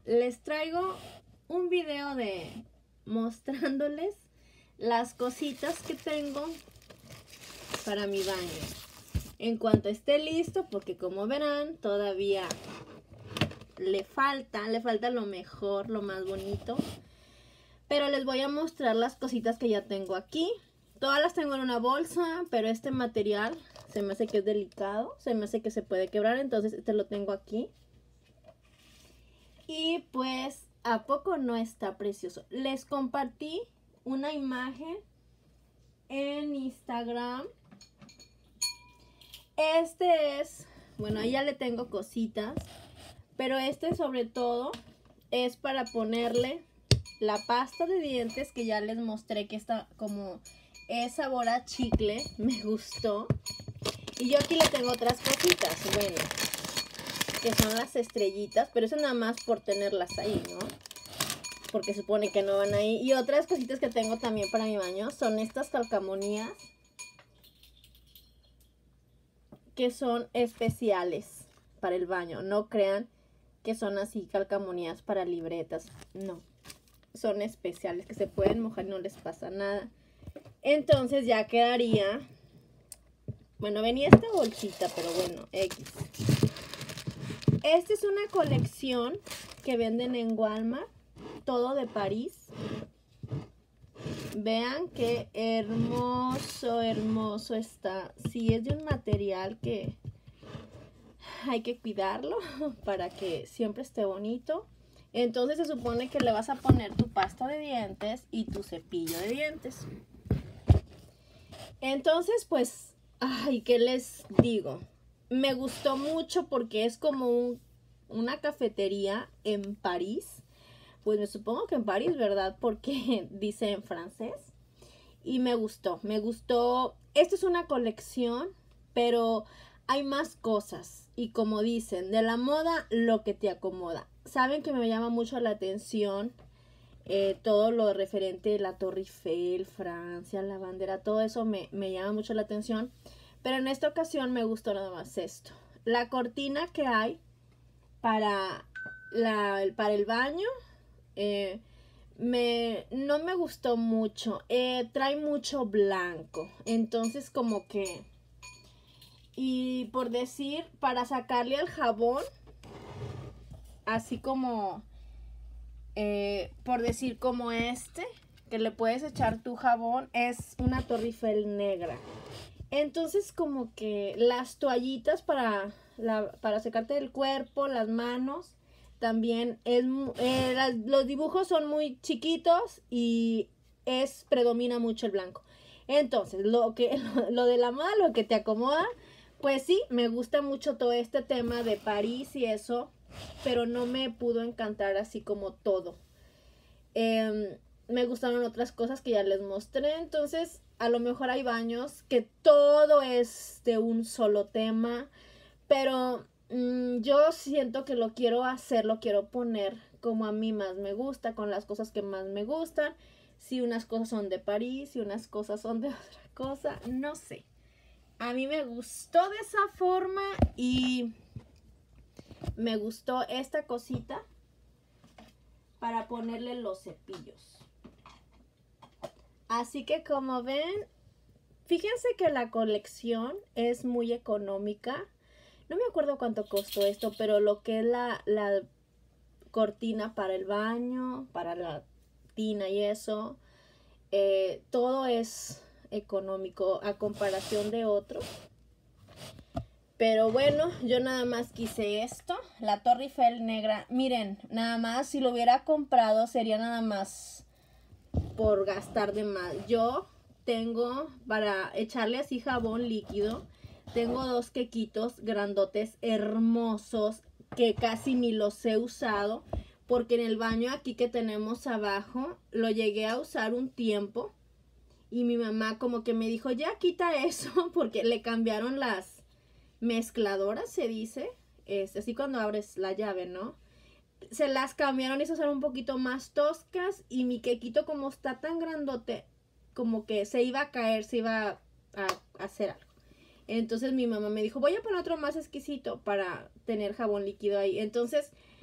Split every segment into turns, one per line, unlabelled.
les traigo un video de mostrándoles las cositas que tengo para mi baño. En cuanto esté listo, porque como verán, todavía le falta lo mejor, lo más bonito. Pero les voy a mostrar las cositas que ya tengo aquí. Todas las tengo en una bolsa, pero este material se me hace que es delicado, se me hace que se puede quebrar, entonces este lo tengo aquí. Y pues, ¿a poco no está precioso? Les compartí una imagen en Instagram. Este es, bueno, ahí ya le tengo cositas, pero este sobre todo es para ponerle la pasta de dientes que ya les mostré que está como es sabor a chicle, me gustó. Y yo aquí le tengo otras cositas, bueno, que son las estrellitas, pero eso nada más por tenerlas ahí, ¿no? Porque supone que no van ahí. Y otras cositas que tengo también para mi baño son estas calcamonías, que son especiales para el baño. No crean que son así calcamonías para libretas, no. Son especiales que se pueden mojar y no les pasa nada. Entonces ya quedaría... Bueno, venía esta bolsita, pero bueno, X. Esta es una colección que venden en Walmart, todo de París. Vean qué hermoso, hermoso está. Sí, es de un material que hay que cuidarlo para que siempre esté bonito. Entonces se supone que le vas a poner tu pasta de dientes y tu cepillo de dientes. Entonces, pues, ay, ¿qué les digo? Me gustó mucho porque es como una cafetería en París. Pues me supongo que en París, ¿verdad? Porque dice en francés. Y me gustó, me gustó. Esto es una colección, pero hay más cosas. Y como dicen, de la moda, lo que te acomoda. Saben que me llama mucho la atención todo lo referente a la Torre Eiffel, Francia, la bandera, todo eso me llama mucho la atención. Pero en esta ocasión me gustó nada más esto. La cortina que hay para el baño no me gustó mucho. Trae mucho blanco. Entonces como que... Y por decir, para sacarle al jabón, así como... por decir como este, que le puedes echar tu jabón, es una Torre Eiffel negra. Entonces como que las toallitas para secarte el cuerpo, las manos, también los dibujos son muy chiquitos y predomina mucho el blanco. Entonces lo de la moda, lo que te acomoda, pues sí, me gusta mucho todo este tema de París y eso, pero no me pudo encantar así como todo. Me gustaron otras cosas que ya les mostré. Entonces a lo mejor hay baños que todo es de un solo tema, pero yo siento que lo quiero hacer, lo quiero poner como a mí más me gusta, con las cosas que más me gustan. Si unas cosas son de París, si unas cosas son de otra cosa, no sé. A mí me gustó de esa forma y me gustó esta cosita para ponerle los cepillos. Así que como ven, fíjense que la colección es muy económica. No me acuerdo cuánto costó esto, pero lo que es la cortina para el baño, para la tina y eso, todo es económico a comparación de otros. Pero bueno, yo nada más quise esto, la Torre Eiffel negra. Miren, nada más si lo hubiera comprado sería nada más por gastar de más. Yo tengo para echarle así jabón líquido, tengo 2 quequitos grandotes hermosos que casi ni los he usado, porque en el baño aquí que tenemos abajo lo llegué a usar un tiempo y mi mamá como que me dijo, ya quita eso, porque le cambiaron las mezcladoras, se dice, es así cuando abres la llave, ¿no? Se las cambiaron y se usaron un poquito más toscas y mi quequito como está tan grandote, como que se iba a caer, se iba a hacer algo. Entonces mi mamá me dijo, voy a poner otro más exquisito para tener jabón líquido ahí. Entonces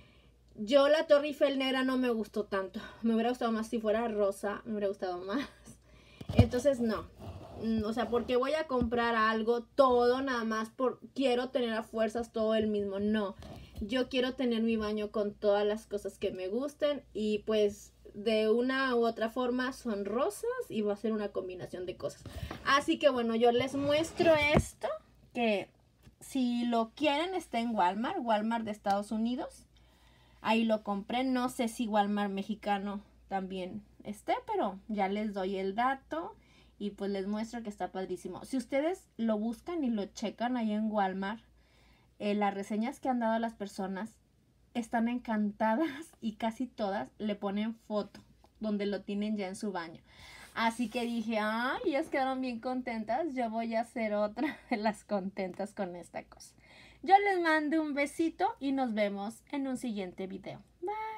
Yo la Torre Eiffel negra no me gustó tanto. Me hubiera gustado más si fuera rosa. Me hubiera gustado más. Entonces no. O sea, porque voy a comprar algo, todo nada más por quiero tener a fuerzas todo el mismo. No. Yo quiero tener mi baño con todas las cosas que me gusten. Y pues de una u otra forma son rosas. Y va a ser una combinación de cosas. Así que bueno, yo les muestro esto. Que si lo quieren está en Walmart. Walmart de Estados Unidos. Ahí lo compré. No sé si Walmart mexicano también esté, pero ya les doy el dato y pues les muestro que está padrísimo. Si ustedes lo buscan y lo checan ahí en Walmart, las reseñas que han dado las personas están encantadas y casi todas le ponen foto donde lo tienen ya en su baño. Así que dije, ay, ellas quedaron bien contentas. Yo voy a ser otra de las contentas con esta cosa. Yo les mando un besito y nos vemos en un siguiente video. Bye.